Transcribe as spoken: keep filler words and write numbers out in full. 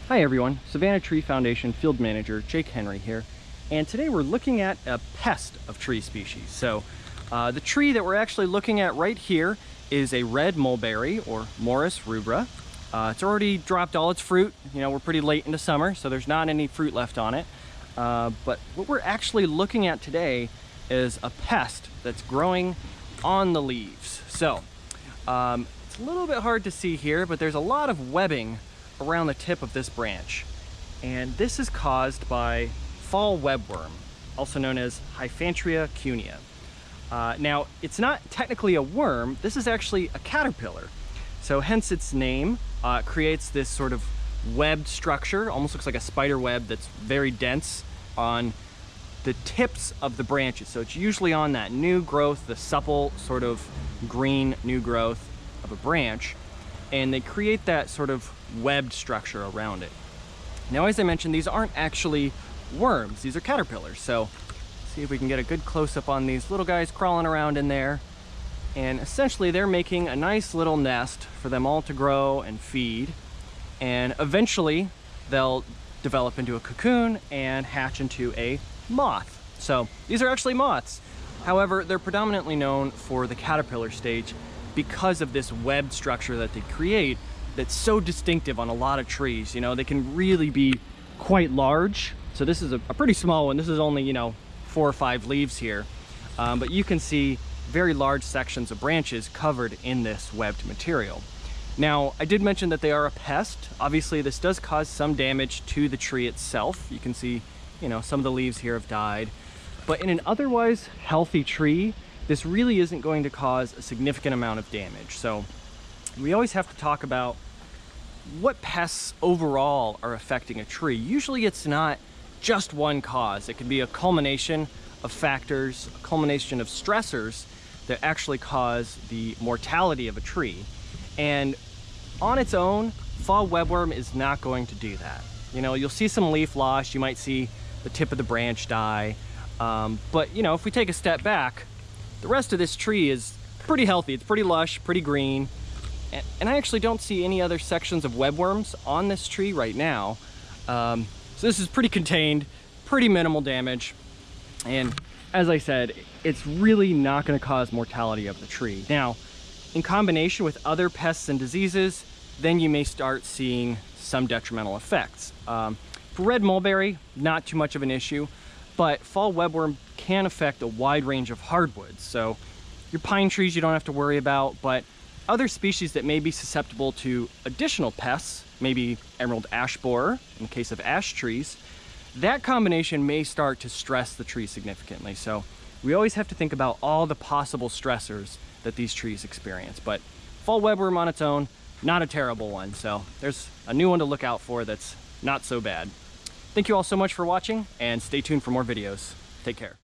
Hi everyone, Savannah Tree Foundation Field Manager Jake Henry here, and today we're looking at a pest of tree species. So uh, the tree that we're actually looking at right here is a red mulberry, or Morus rubra. Uh, it's already dropped all its fruit. You know, we're pretty late into summer, so there's not any fruit left on it. Uh, but what we're actually looking at today is a pest that's growing on the leaves. So um, it's a little bit hard to see here, but there's a lot of webbing around the tip of this branch, and this is caused by fall webworm, also known as Hyphanthria cunea. Uh, now, it's not technically a worm, this is actually a caterpillar, so hence its name. Uh, it creates this sort of webbed structure, almost looks like a spider web that's very dense on the tips of the branches. So it's usually on that new growth, the supple sort of green new growth of a branch, and they create that sort of webbed structure around it. Now, as I mentioned, these aren't actually worms, these are caterpillars. So see if we can get a good close-up on these little guys crawling around in there. And essentially they're making a nice little nest for them all to grow and feed, and eventually they'll develop into a cocoon and hatch into a moth. So these are actually moths. However, they're predominantly known for the caterpillar stage because of this webbed structure that they create that's so distinctive on a lot of trees. You know, they can really be quite large. So this is a, a pretty small one. This is only, you know, four or five leaves here. Um, but you can see very large sections of branches covered in this webbed material. Now, I did mention that they are a pest. Obviously, this does cause some damage to the tree itself. You can see, you know, some of the leaves here have died. But in an otherwise healthy tree, this really isn't going to cause a significant amount of damage. So we always have to talk about what pests overall are affecting a tree. Usually it's not just one cause. It can be a culmination of factors, a culmination of stressors that actually cause the mortality of a tree. And on its own, fall webworm is not going to do that. You know, you'll see some leaf loss, you might see the tip of the branch die, um, but you know, if we take a step back, the rest of this tree is pretty healthy. It's pretty lush, pretty green. And I actually don't see any other sections of webworms on this tree right now. Um, so this is pretty contained, pretty minimal damage. And as I said, it's really not going to cause mortality of the tree. Now, in combination with other pests and diseases, then you may start seeing some detrimental effects. Um, for red mulberry, not too much of an issue, but fall webworm can affect a wide range of hardwoods. So your pine trees you don't have to worry about, but other species that may be susceptible to additional pests, maybe emerald ash borer in the case of ash trees, that combination may start to stress the tree significantly. So we always have to think about all the possible stressors that these trees experience. But fall webworm on its own, not a terrible one. So there's a new one to look out for that's not so bad. Thank you all so much for watching, and stay tuned for more videos. Take care.